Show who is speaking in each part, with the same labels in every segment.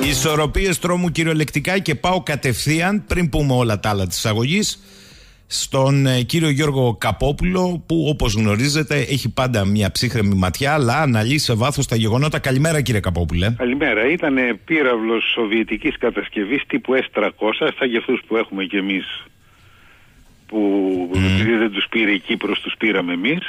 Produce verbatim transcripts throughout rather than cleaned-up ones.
Speaker 1: Ισορροπίες τρόμου κυριολεκτικά και πάω κατευθείαν, πριν πούμε όλα τα άλλα της εισαγωγής, στον ε, κύριο Γιώργο Καπόπουλο, που όπως γνωρίζετε έχει πάντα μια ψύχρεμη ματιά, αλλά αναλύει σε βάθος τα γεγονότα. Καλημέρα, κύριε Καπόπουλε.
Speaker 2: Καλημέρα. Ήταν πύραυλος σοβιετικής κατασκευής τύπου ες τριακόσια, σαν για αυτούς που έχουμε κι εμείς, που mm. επειδή δεν τους πήρε η Κύπρος, τους πήραμε εμείς.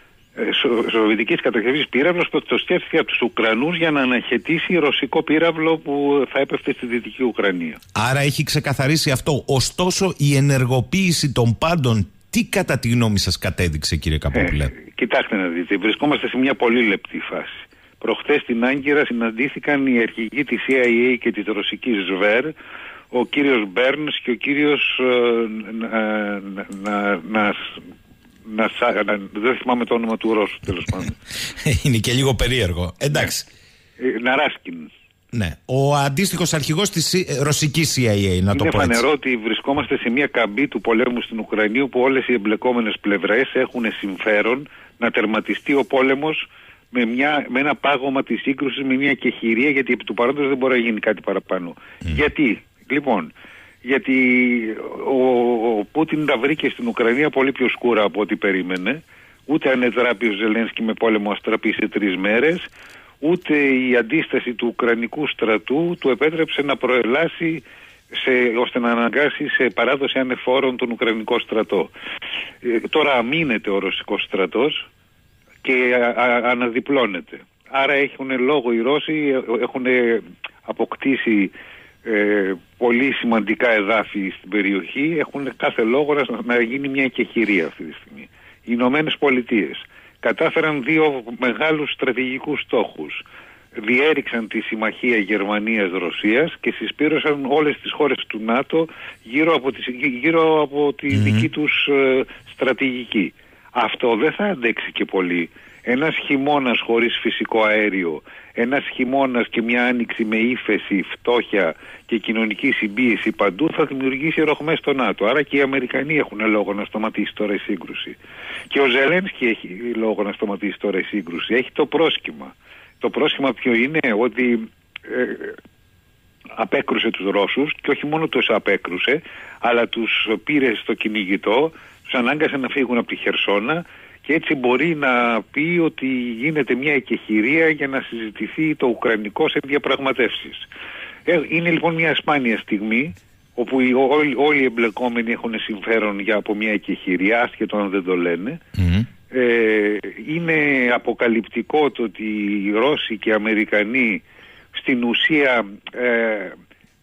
Speaker 2: Σο, σοβιετικής κατασκευής πύραυλος που το σκέφτηκε από τους Ουκρανούς για να αναχαιτήσει ρωσικό πύραυλο που θα έπεφτε στη Δυτική Ουκρανία.
Speaker 1: Άρα έχει ξεκαθαρίσει αυτό. Ωστόσο, η ενεργοποίηση των πάντων, τι κατά τη γνώμη σας κατέδειξε, κύριε Καπόπουλε?
Speaker 2: Ε, κοιτάξτε να δείτε, βρισκόμαστε σε μια πολύ λεπτή φάση. Προχθές στην Άγκυρα συναντήθηκαν οι αρχηγοί της σι άι έι και της ρωσικής ΣΒΕΡ, ο κύριος Μπέρνς και ο κύριος ε, να, να, να, να, να, δεν θυμάμαι το όνομα του Ρώσου, τέλος πάντων.
Speaker 1: Είναι και λίγο περίεργο. Εντάξει.
Speaker 2: Ε, Ναράσκιν.
Speaker 1: Ναι. Ο αντίστοιχος αρχηγός της ρωσικής σι άι έι, να το πω έτσι.
Speaker 2: Είναι φανερό ότι βρισκόμαστε σε μια καμπή του πολέμου στην Ουκρανία, που όλες οι εμπλεκόμενες πλευρές έχουν συμφέρον να τερματιστεί ο πόλεμος με, μια, με ένα πάγωμα της σύγκρουσης, με μια κεχηρία, γιατί επί του παρόντος δεν μπορεί να γίνει κάτι παραπάνω. Mm. Γιατί, λοιπόν, γιατί ο, ο Πούτιν τα βρήκε στην Ουκρανία πολύ πιο σκούρα από ό,τι περίμενε. Ούτε ανεδράπη ο Ζελένσκι με πόλεμο αστραπή σε τρεις μέρες, ούτε η αντίσταση του Ουκρανικού στρατού του επέτρεψε να προελάσει σε, ώστε να αναγκάσει σε παράδοση ανεφόρων τον Ουκρανικό στρατό. Ε, τώρα αμήνεται ο Ρωσικός στρατός και α, α, αναδιπλώνεται. Άρα έχουν λόγο οι Ρώσοι, έχουν αποκτήσει ε, πολύ σημαντικά εδάφη στην περιοχή, έχουν κάθε λόγο να, να γίνει μια εκεχηρία αυτή τη στιγμή. Οι Ηνωμένες Πολιτείες κατάφεραν δύο μεγάλους στρατηγικούς στόχους. Διέριξαν τη συμμαχία Γερμανίας-Ρωσίας και συσπήρωσαν όλες τις χώρες του ΝΑΤΟ γύρω από τη, γύρω από τη mm-hmm. δική τους ε, στρατηγική. Αυτό δεν θα αντέξει και πολύ. Ένας χειμώνας χωρίς φυσικό αέριο, ένας χειμώνας και μια άνοιξη με ύφεση, φτώχεια και κοινωνική συμπίεση παντού θα δημιουργήσει ροχμές στο ΝΑΤΟ. Άρα και οι Αμερικανοί έχουν λόγο να σταματήσει τώρα η σύγκρουση. Και ο Ζελένσκι έχει λόγο να σταματήσει τώρα η σύγκρουση. Έχει το πρόσχημα. Το πρόσχημα ποιο είναι? Ότι ε, απέκρουσε τους Ρώσους, και όχι μόνο τους απέκρουσε, αλλά τους πήρε στο κυνηγητό, τους ανάγκασε να φύγουν από τη Χερσόνα, και έτσι μπορεί να πει ότι γίνεται μια εκεχηρία για να συζητηθεί το ουκρανικό σε διαπραγματεύσεις. Είναι λοιπόν μια σπάνια στιγμή όπου οι, όλοι, όλοι οι εμπλεκόμενοι έχουν συμφέρον για από μια εκεχηρία, άσχετο αν δεν το λένε. Mm-hmm. Ε, είναι αποκαλυπτικό το ότι οι Ρώσοι και οι Αμερικανοί στην ουσία ε,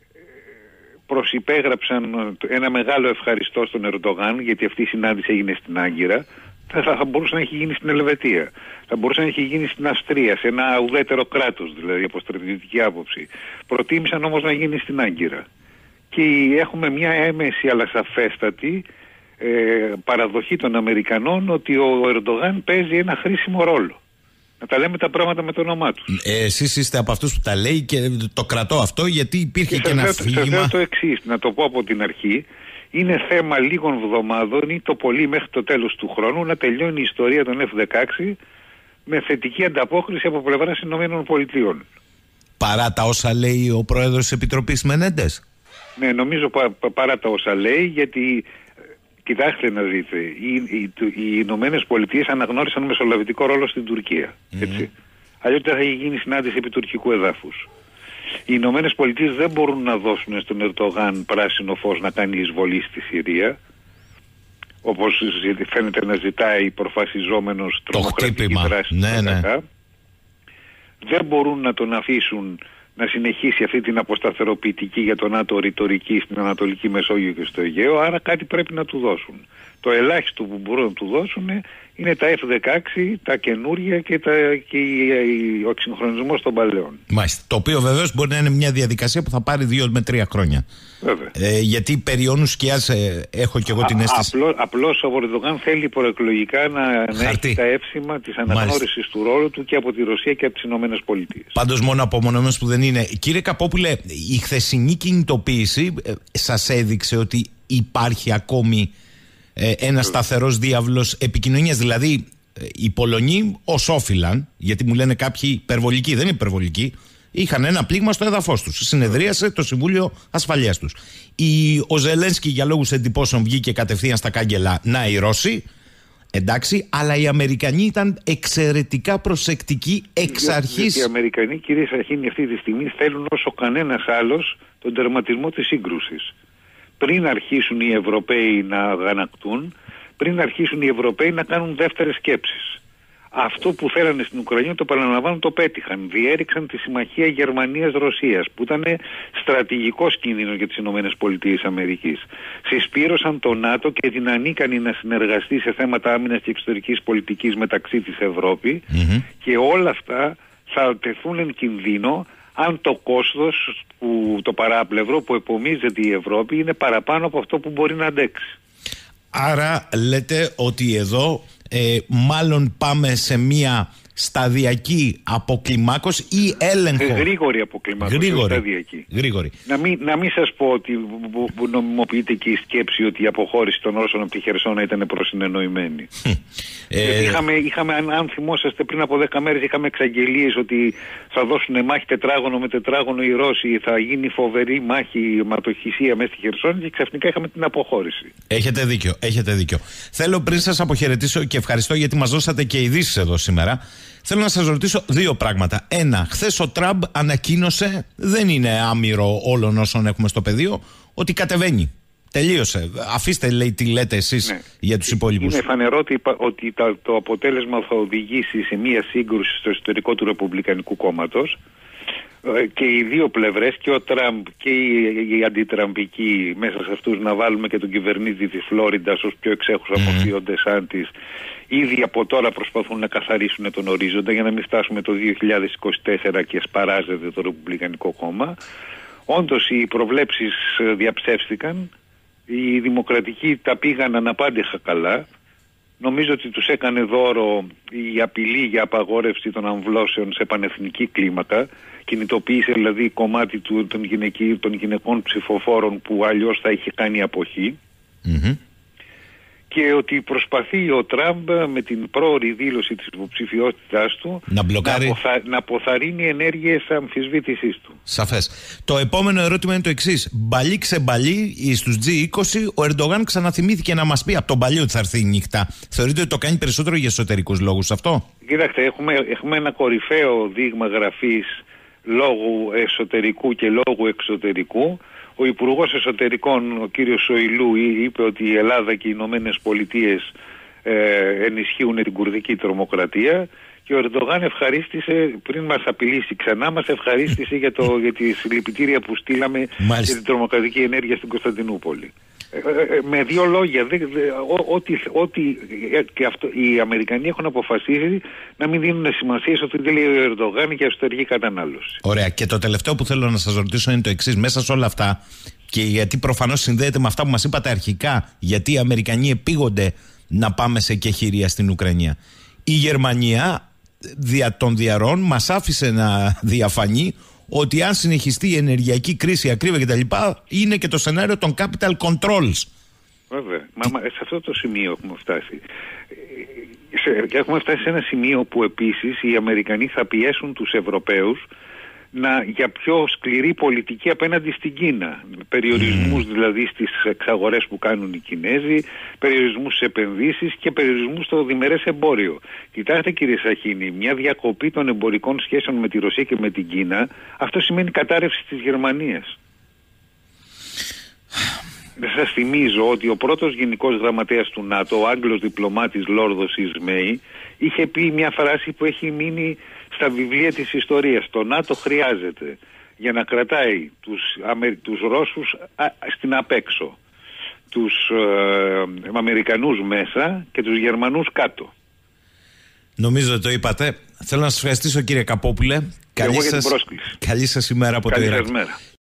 Speaker 2: προσυπέγραψαν ένα μεγάλο ευχαριστώ στον Ερντογάν, γιατί αυτή η συνάντηση έγινε στην Άγκυρα. Θα, θα μπορούσε να έχει γίνει στην Ελβετία, θα μπορούσε να έχει γίνει στην Αυστρία, σε ένα ουδέτερο κράτος δηλαδή από στρατιωτική άποψη. Προτίμησαν όμως να γίνει στην Άγκυρα. Και έχουμε μια έμεση αλλά σαφέστατη ε, παραδοχή των Αμερικανών ότι ο Ερντογάν παίζει ένα χρήσιμο ρόλο. Να τα λέμε τα πράγματα με το όνομά τους.
Speaker 1: Ε, εσείς είστε από αυτούς που τα λέει και το κρατώ αυτό, γιατί υπήρχε και, και ένα αφήγημα.
Speaker 2: Σας λέω το εξής, να το πω από την αρχή. Είναι θέμα λίγων εβδομάδων ή το πολύ μέχρι το τέλος του χρόνου να τελειώνει η ιστορία των εφ δεκαέξι με θετική ανταπόκριση από πλευράς Ηνωμένων Πολιτειών. Παρά τα όσα λέει ο πρόεδρος της Επιτροπής Μενέντες. Ναι, νομίζω πα, πα, παρά τα όσα λέει, γιατί κοιτάξτε να δείτε, οι, οι, οι Ηνωμένες Πολιτείες αναγνώρισαν μεσολαβητικό ρόλο στην Τουρκία. Mm-hmm. Έτσι. Αλλιώς δεν θα είχε γίνει συνάντηση επί τουρκικού εδάφους. Οι Ηνωμένες Πολιτείες δεν μπορούν να δώσουν στον Ερντογάν πράσινο φως να κάνει εισβολή στη Συρία, όπως φαίνεται να ζητάει προφασιζόμενος τρομοκρατική δράση.
Speaker 1: Ναι, ναι.
Speaker 2: Δεν μπορούν να τον αφήσουν να συνεχίσει αυτή την αποσταθεροποιητική για τον ΝΑΤΟ ρητορική στην Ανατολική Μεσόγειο και στο Αιγαίο, άρα κάτι πρέπει να του δώσουν. Το ελάχιστο που μπορούν να του δώσουν είναι τα εφ δεκαέξι, τα καινούρια και, τα, και ο εξυγχρονισμός των παλαιών. Μάλιστα.
Speaker 1: Το οποίο βεβαίως μπορεί να είναι μια διαδικασία που θα πάρει δύο με τρία χρόνια.
Speaker 2: Βέβαια.
Speaker 1: Ε, γιατί περί όνου σκιάς ε, έχω και εγώ την αίσθηση.
Speaker 2: Απλώς, απλώς ο Ερντογάν θέλει προεκλογικά να, να έχει τα εύσημα της αναγνώρισης του ρόλου του και από τη Ρωσία και από τις Ηνωμένες Πολιτείες.
Speaker 1: Πάντως μόνο απομονωμένος που δεν είναι. Κύριε Καπόπουλε, η χθεσινή κινητοποίηση ε, σας έδειξε ότι υπάρχει ακόμη ε, ένα σταθερός διάβλος επικοινωνίας? Δηλαδή ε, οι Πολωνοί ως όφυλαν, γιατί μου λένε κάποιοι υπερβολικοί, δεν είναι υπερβολικοί, Είχαν ένα πλήγμα στο έδαφος τους. Συνεδρίασε το Συμβούλιο Ασφαλείας τους. Η, ο Ζελένσκι για λόγους εντυπώσεων βγήκε κατευθείαν στα κάγκελα να οι Ρώσοι. Εντάξει, αλλά οι Αμερικανοί ήταν εξαιρετικά προσεκτικοί εξ αρχής.
Speaker 2: Οι Αμερικανοί, κύριε Σαχίνη, αυτή τη στιγμή θέλουν όσο κανένας άλλος τον τερματισμό της σύγκρουσης. Πριν αρχίσουν οι Ευρωπαίοι να αγανακτούν, πριν αρχίσουν οι Ευρωπαίοι να κάνουν δεύτερες σκέψεις. Αυτό που θέλανε στην Ουκρανία, το παραλαμβάνω, το πέτυχαν. Διέριξαν τη συμμαχία Γερμανίας-Ρωσίας, που ήταν στρατηγικός κίνδυνος για τις ΗΠΑ. Συσπήρωσαν το ΝΑΤΟ και την ανίκανη να συνεργαστεί σε θέματα άμυνας και εξωτερικής πολιτικής μεταξύ της Ευρώπη, mm-hmm. και όλα αυτά θα τεθούν εν κινδύνο αν το κόστος, που, το παράπλευρο που επομίζεται η Ευρώπη είναι παραπάνω από αυτό που μπορεί να αντέξει.
Speaker 1: Άρα λέτε ότι εδώ ε, μάλλον πάμε σε μια σταδιακή αποκλιμάκωση ή έλεγχο.
Speaker 2: Γρήγορη αποκλιμάκωση.
Speaker 1: Γρήγορη.
Speaker 2: Σταδιακή.
Speaker 1: Γρήγορη.
Speaker 2: Να μην, να μην σας πω ότι νομιμοποιείται και η σκέψη ότι η αποχώρηση των Ρώσων από τη Χερσόνα ήταν προσυνεννοημένη. ε... είχαμε, είχαμε, αν, αν θυμόσαστε, πριν από δέκα μέρες είχαμε εξαγγελίες ότι θα δώσουν μάχη τετράγωνο με τετράγωνο οι Ρώσοι, θα γίνει φοβερή μάχη, ματοχυσία μέσα στη Χερσόνα, και ξαφνικά είχαμε την αποχώρηση.
Speaker 1: Έχετε δίκιο, έχετε δίκιο. Θέλω πριν σας αποχαιρετήσω και ευχαριστώ γιατί μας δώσατε και ειδήσεις εδώ σήμερα. Θέλω να σας ρωτήσω δύο πράγματα. Ένα, χθες ο Τραμπ ανακοίνωσε, δεν είναι άμυρο όλων όσων έχουμε στο πεδίο, ότι κατεβαίνει. Τελείωσε. Αφήστε, λέει, τι λέτε εσείς, ναι, για τους υπόλοιπους. Είναι
Speaker 2: φανερό ότι, ότι το αποτέλεσμα θα οδηγήσει σε μία σύγκρουση στο εσωτερικό του Ρεπουμπλικανικού κόμματος, και οι δύο πλευρές, και ο Τραμπ και οι, οι αντιτραμπικοί, μέσα σε αυτούς να βάλουμε και τον κυβερνήτη της Φλόριντας ως πιο εξέχουσα mm. μορφή, ο Ντεσάντης, ήδη από τώρα προσπαθούν να καθαρίσουν τον ορίζοντα για να μην φτάσουμε το δύο χιλιάδες είκοσι τέσσερα και σπαράζεται το Ρεπουμπλικανικό κόμμα. Όντως οι προβλέψεις διαψεύστηκαν, οι δημοκρατικοί τα πήγαν αναπάντεχα καλά. Νομίζω ότι τους έκανε δώρο η απειλή για απαγόρευση των αμβλώσεων σε πανεθνική κλίμακα. Κινητοποίησε δηλαδή κομμάτι του, των, γυναικοί, των γυναικών ψηφοφόρων που αλλιώς θα είχε κάνει αποχή. Mm-hmm. Και ότι προσπαθεί ο Τραμπ με την πρόωρη δήλωση της υποψηφιότητάς του να, μπλοκάρει... να, αποφα... να αποθαρρύνει ενέργειες αμφισβήτησής του.
Speaker 1: Σαφές. Το επόμενο ερώτημα είναι το εξής. Μπαλί ξεμπαλί στους τζι είκοσι, ο Ερντογάν ξαναθυμήθηκε να μας πει από τον Μπαλί ότι θα έρθει η νύχτα. Θεωρείτε ότι το κάνει περισσότερο για εσωτερικούς λόγους αυτό?
Speaker 2: Κοιτάξτε, έχουμε, έχουμε ένα κορυφαίο δείγμα γραφής λόγου εσωτερικού και λόγου εξωτερικού. Ο Υπουργός Εσωτερικών, ο κύριος Σοηλού, είπε ότι η Ελλάδα και οι Ηνωμένες Πολιτείες ε, ενισχύουν την κουρδική τρομοκρατία, και ο Ερντογάν ευχαρίστησε, πριν μας απειλήσει ξανά, μας ευχαρίστησε για, το, για τη συλληπιτήρια που στείλαμε για την τρομοκρατική ενέργεια στην Κωνσταντινούπολη. Ε, ε, με δύο λόγια, δε, δε, ό,τι, ό,τι και αυτό, οι Αμερικανοί έχουν αποφασίσει να μην δίνουν σημασία στο ότι λέει ο Ερντογάν για εσωτερική κατανάλωση.
Speaker 1: Ωραία. Και το τελευταίο που θέλω να σας ρωτήσω είναι το εξής. Μέσα σε όλα αυτά, και γιατί προφανώς συνδέεται με αυτά που μας είπατε αρχικά, γιατί οι Αμερικανοί επίγονται να πάμε σε κεχηρία στην Ουκρανία, η Γερμανία δια των διαρρών μας άφησε να διαφανεί ότι αν συνεχιστεί η ενεργειακή κρίση, ακρίβεια κτλ., είναι και το σενάριο των capital controls.
Speaker 2: Βέβαια. Μα, μα, σε αυτό το σημείο έχουμε φτάσει. Σε, έχουμε φτάσει σε ένα σημείο που επίσης οι Αμερικανοί θα πιέσουν τους Ευρωπαίους να, για πιο σκληρή πολιτική απέναντι στην Κίνα. Περιορισμούς mm. δηλαδή στις εξαγορές που κάνουν οι Κινέζοι, περιορισμούς στις επενδύσεις και περιορισμούς στο διμερές εμπόριο. Κοιτάξτε, κύριε Σαχίνη, μια διακοπή των εμπορικών σχέσεων με τη Ρωσία και με την Κίνα, αυτό σημαίνει κατάρρευση της Γερμανίας. Σας θυμίζω ότι ο πρώτος γενικός γραμματέας του ΝΑΤΟ, ο Άγγλος διπλωμάτης Λόρδος Ισμέη, είχε πει μια φράση που έχει μείνει στα βιβλία της ιστορίας. Το ΝΑΤΟ χρειάζεται για να κρατάει τους, Αμε, τους Ρώσους α, στην απέξω, τους ε, Αμερικανούς μέσα και τους Γερμανούς κάτω.
Speaker 1: Νομίζω ότι το είπατε. Θέλω να σας ευχαριστήσω, κύριε Καπόπουλε. Καλή σας, καλή σας ημέρα από
Speaker 2: καλή
Speaker 1: το Ιράκ.